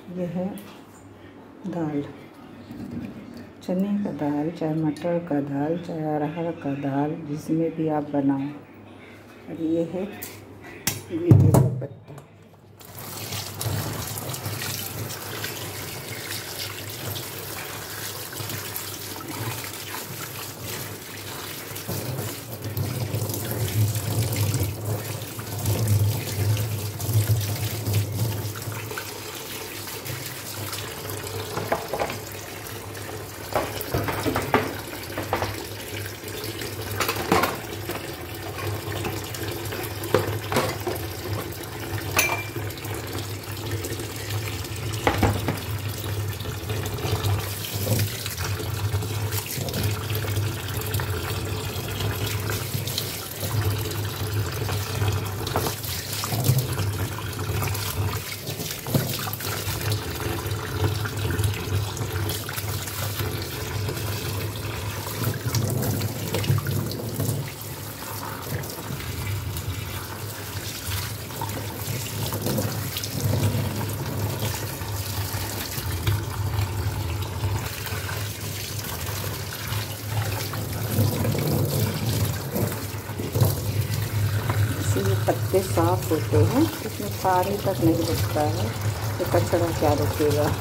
ये है दाल, चने का दाल, चाहे मटर का दाल, चाहे अरहर का दाल, जिसमें भी आप बनाओ। और ये है वीडियो का पत्ता। ये पत्ते साफ होते हैं, इसमें पानी तक नहीं रुकता है, तो कचरा क्या रुकेगा।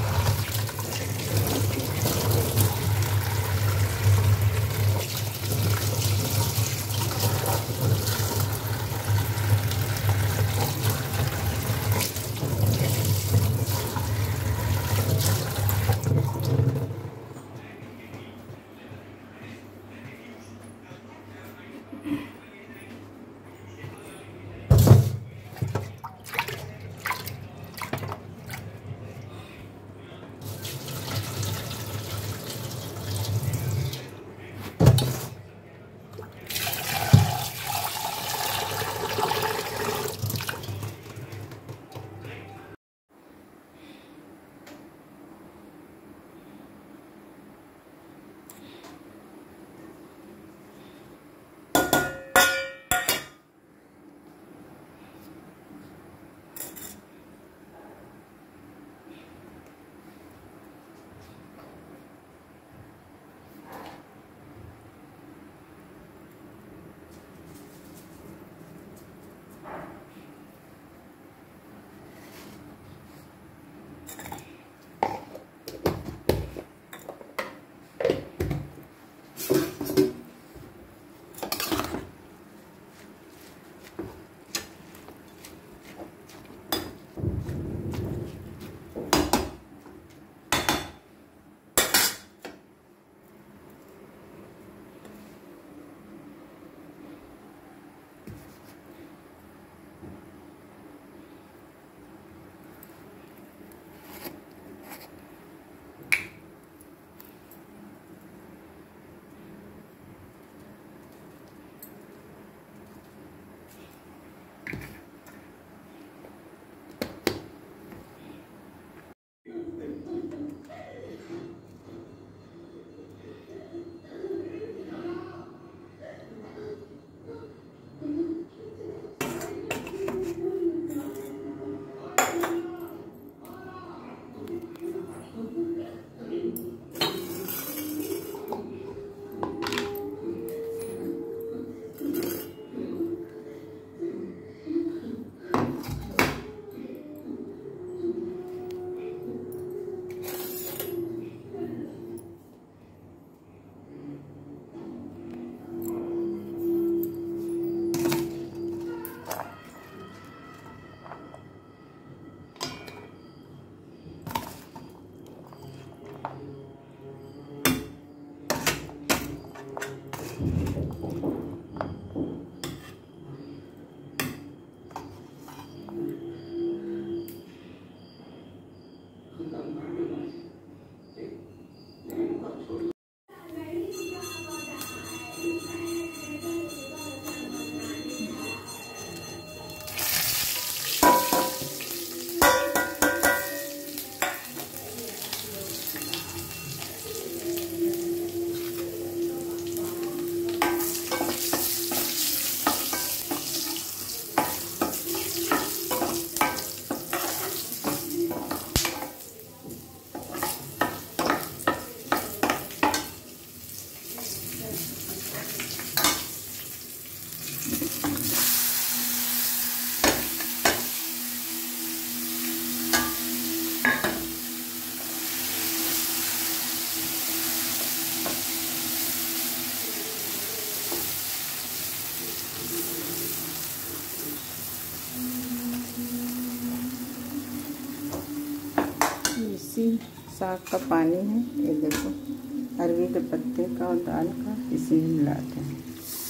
इसी साग का पानी है, ये देखो अरवी के पत्ते का और दाल का इसी में मिलाते हैं।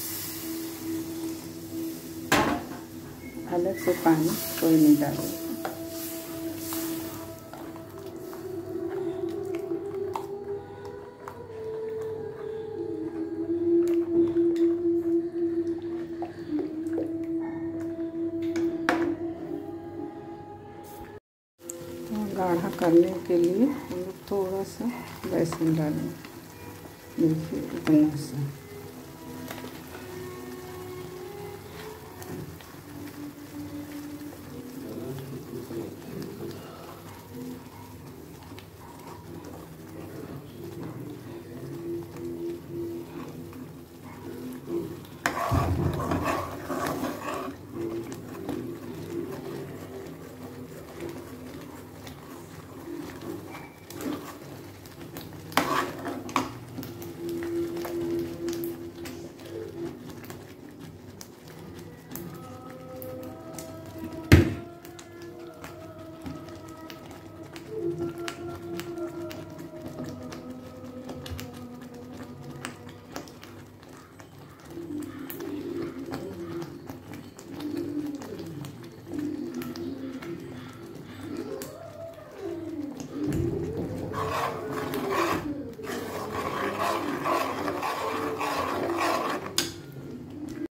अलग से पानी कोई नहीं डालेगा। गाढ़ा करने के लिए हम लोग थोड़ा सा बेसन डालेंगे, देखिए इतना सा।